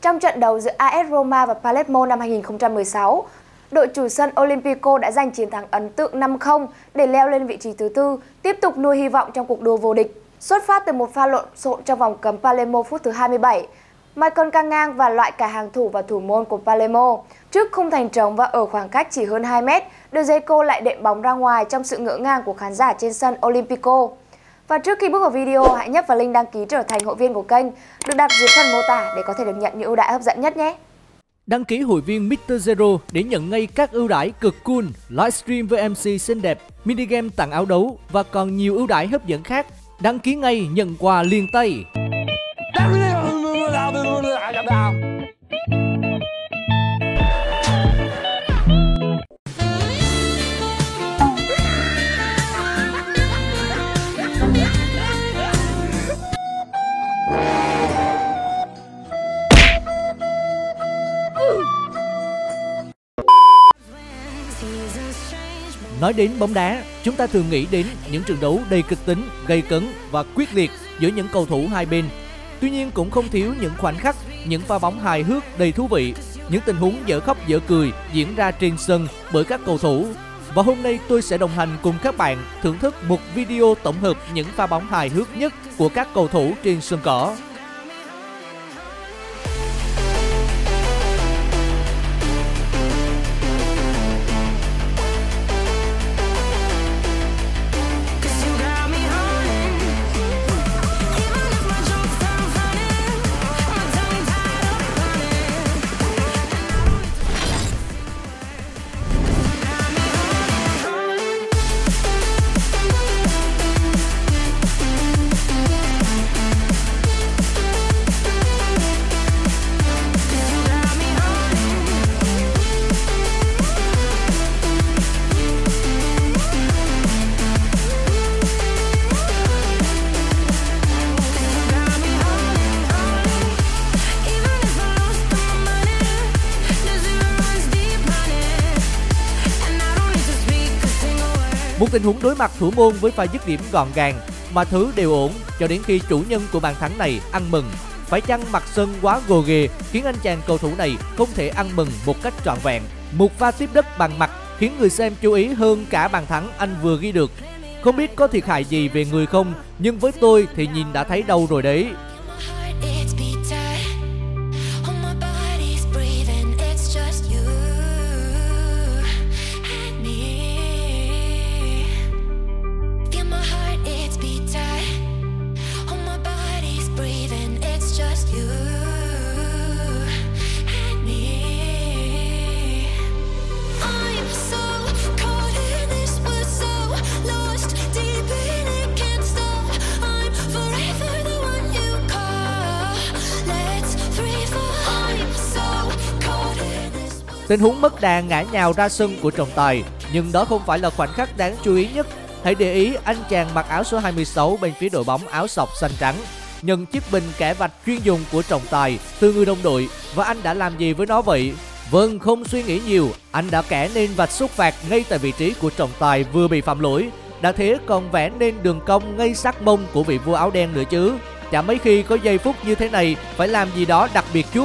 Trong trận đấu giữa AS Roma và Palermo năm 2016, đội chủ sân Olimpico đã giành chiến thắng ấn tượng 5-0 để leo lên vị trí thứ tư, tiếp tục nuôi hy vọng trong cuộc đua vô địch. Xuất phát từ một pha lộn xộn trong vòng cấm Palermo phút thứ 27, Michael căng ngang và loại cả hàng thủ và thủ môn của Palermo. Trước khung thành trống và ở khoảng cách chỉ hơn 2 mét, De Zeko lại đệm bóng ra ngoài trong sự ngỡ ngàng của khán giả trên sân Olimpico. Và trước khi bước vào video, hãy nhấp vào link đăng ký trở thành hội viên của kênh được đặt dưới phần mô tả để có thể được nhận những ưu đãi hấp dẫn nhất nhé. Đăng ký hội viên Mr. Zero để nhận ngay các ưu đãi cực cool, livestream với MC xinh đẹp, minigame tặng áo đấu và còn nhiều ưu đãi hấp dẫn khác. Đăng ký ngay, nhận quà liền tay. Nói đến bóng đá, chúng ta thường nghĩ đến những trận đấu đầy kịch tính, gay cấn và quyết liệt giữa những cầu thủ hai bên. Tuy nhiên cũng không thiếu những khoảnh khắc, những pha bóng hài hước đầy thú vị, những tình huống dở khóc dở cười diễn ra trên sân bởi các cầu thủ. Và hôm nay tôi sẽ đồng hành cùng các bạn thưởng thức một video tổng hợp những pha bóng hài hước nhất của các cầu thủ trên sân cỏ. Một tình huống đối mặt thủ môn với pha dứt điểm gọn gàng, mà thứ đều ổn cho đến khi chủ nhân của bàn thắng này ăn mừng. Phải chăng mặt sân quá gồ ghề khiến anh chàng cầu thủ này không thể ăn mừng một cách trọn vẹn? Một pha tiếp đất bằng mặt khiến người xem chú ý hơn cả bàn thắng anh vừa ghi được. Không biết có thiệt hại gì về người không, nhưng với tôi thì nhìn đã thấy đau rồi đấy. Tình huống mất đà ngã nhào ra sân của trọng tài, nhưng đó không phải là khoảnh khắc đáng chú ý nhất. Hãy để ý anh chàng mặc áo số 26 bên phía đội bóng áo sọc xanh trắng nhận chiếc bình kẻ vạch chuyên dùng của trọng tài từ người đồng đội, và anh đã làm gì với nó vậy? Vâng, không suy nghĩ nhiều, anh đã kẻ nên vạch xúc phạt ngay tại vị trí của trọng tài vừa bị phạm lỗi. Đã thế còn vẽ nên đường cong ngay sát mông của vị vua áo đen nữa chứ. Chả mấy khi có giây phút như thế này phải làm gì đó đặc biệt chút.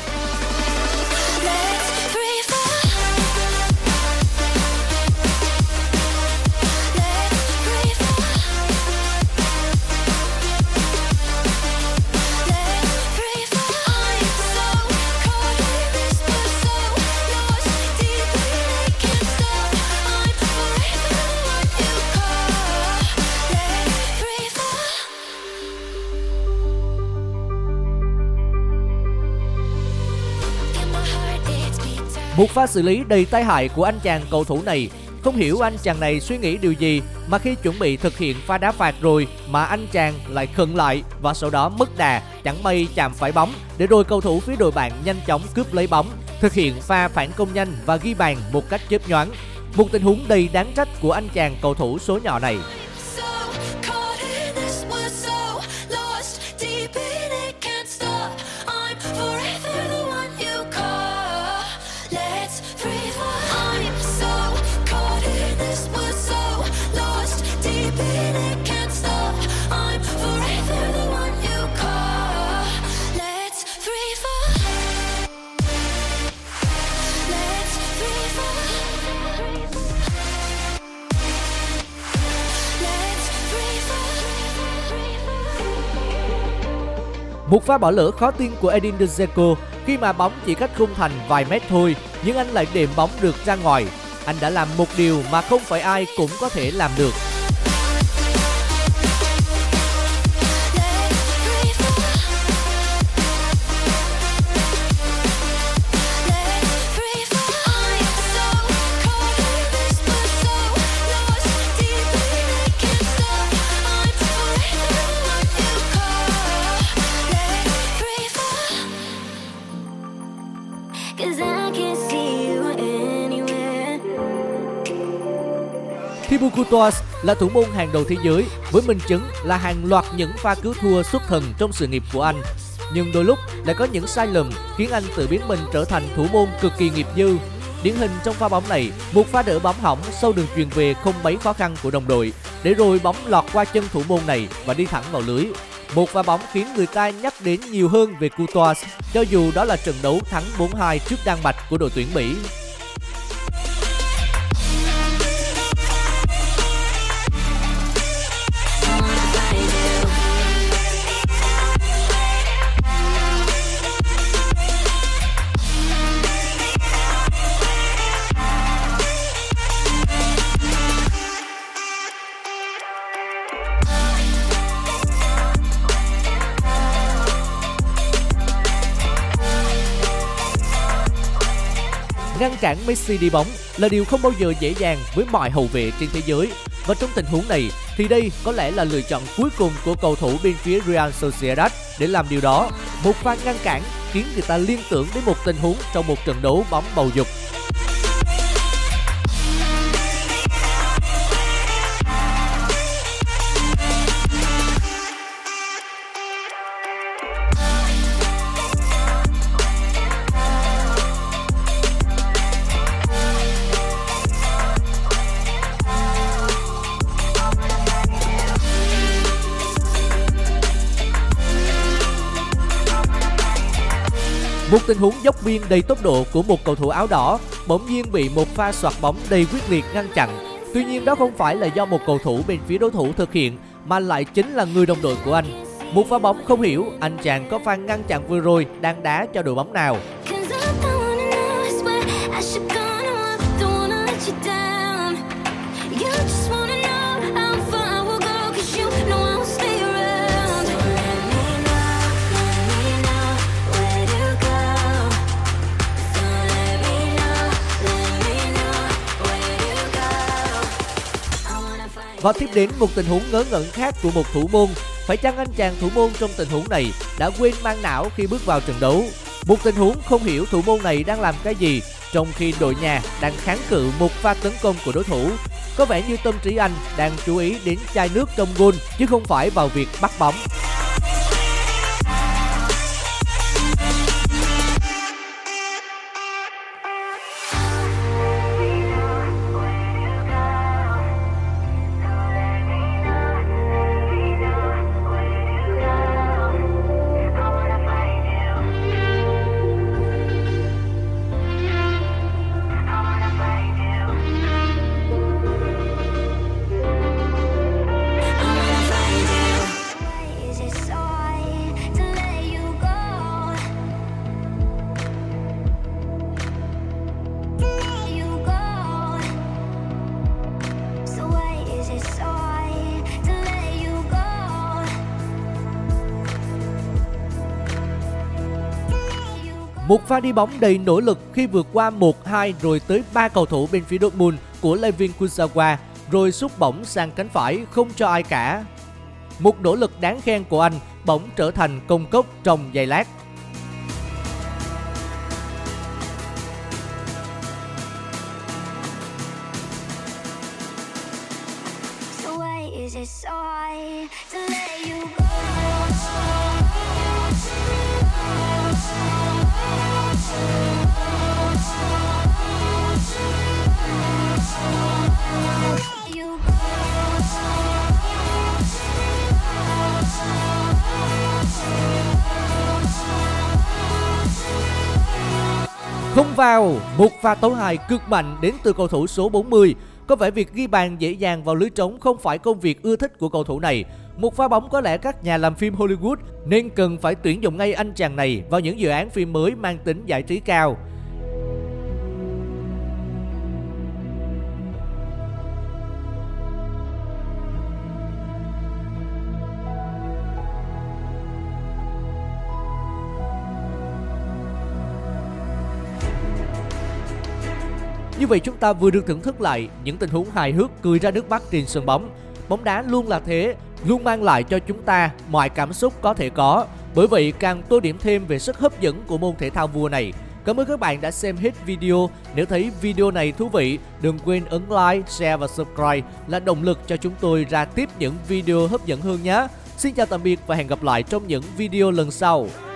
Một pha xử lý đầy tai hại của anh chàng cầu thủ này. Không hiểu anh chàng này suy nghĩ điều gì mà khi chuẩn bị thực hiện pha đá phạt rồi mà anh chàng lại khựng lại và sau đó mất đà, chẳng may chạm phải bóng để rồi cầu thủ phía đội bạn nhanh chóng cướp lấy bóng, thực hiện pha phản công nhanh và ghi bàn một cách chớp nhoáng. Một tình huống đầy đáng trách của anh chàng cầu thủ số nhỏ này. Một pha bỏ lỡ khó tin của Edin Dzeko khi mà bóng chỉ cách khung thành vài mét thôi, nhưng anh lại đệm bóng được ra ngoài. Anh đã làm một điều mà không phải ai cũng có thể làm được. Thibaut Courtois là thủ môn hàng đầu thế giới với minh chứng là hàng loạt những pha cứu thua xuất thần trong sự nghiệp của anh. Nhưng đôi lúc lại có những sai lầm khiến anh tự biến mình trở thành thủ môn cực kỳ nghiệp dư. Điển hình trong pha bóng này, một pha đỡ bóng hỏng sau đường chuyền về không mấy khó khăn của đồng đội, để rồi bóng lọt qua chân thủ môn này và đi thẳng vào lưới. Một pha bóng khiến người ta nhắc đến nhiều hơn về Courtois, cho dù đó là trận đấu thắng 4-2 trước Đan Mạch của đội tuyển Mỹ. Ngăn cản Messi đi bóng là điều không bao giờ dễ dàng với mọi hậu vệ trên thế giới. Và trong tình huống này thì đây có lẽ là lựa chọn cuối cùng của cầu thủ bên phía Real Sociedad để làm điều đó. Một pha ngăn cản khiến người ta liên tưởng đến một tình huống trong một trận đấu bóng bầu dục. Một tình huống dốc biên đầy tốc độ của một cầu thủ áo đỏ bỗng nhiên bị một pha xoạc bóng đầy quyết liệt ngăn chặn. Tuy nhiên đó không phải là do một cầu thủ bên phía đối thủ thực hiện, mà lại chính là người đồng đội của anh. Một pha bóng không hiểu anh chàng có pha ngăn chặn vừa rồi đang đá cho đội bóng nào. Và tiếp đến một tình huống ngớ ngẩn khác của một thủ môn. Phải chăng anh chàng thủ môn trong tình huống này đã quên mang não khi bước vào trận đấu? Một tình huống không hiểu thủ môn này đang làm cái gì trong khi đội nhà đang kháng cự một pha tấn công của đối thủ. Có vẻ như tâm trí anh đang chú ý đến chai nước trong goal chứ không phải vào việc bắt bóng. Một pha đi bóng đầy nỗ lực khi vượt qua 1-2 rồi tới 3 cầu thủ bên phía Dortmund của Layvin Kurzawa rồi sút bóng sang cánh phải không cho ai cả. Một nỗ lực đáng khen của anh bỗng trở thành công cốc trong giây lát. Không vào, một pha tấu hài cực mạnh đến từ cầu thủ số 40. Có vẻ việc ghi bàn dễ dàng vào lưới trống không phải công việc ưa thích của cầu thủ này. Một pha bóng có lẽ các nhà làm phim Hollywood nên cần phải tuyển dụng ngay anh chàng này vào những dự án phim mới mang tính giải trí cao. Như vậy chúng ta vừa được thưởng thức lại những tình huống hài hước cười ra nước mắt trên sân bóng. Bóng đá luôn là thế, luôn mang lại cho chúng ta mọi cảm xúc có thể có. Bởi vậy càng tô điểm thêm về sức hấp dẫn của môn thể thao vua này. Cảm ơn các bạn đã xem hết video. Nếu thấy video này thú vị, đừng quên ấn like, share và subscribe là động lực cho chúng tôi ra tiếp những video hấp dẫn hơn nhé. Xin chào tạm biệt và hẹn gặp lại trong những video lần sau.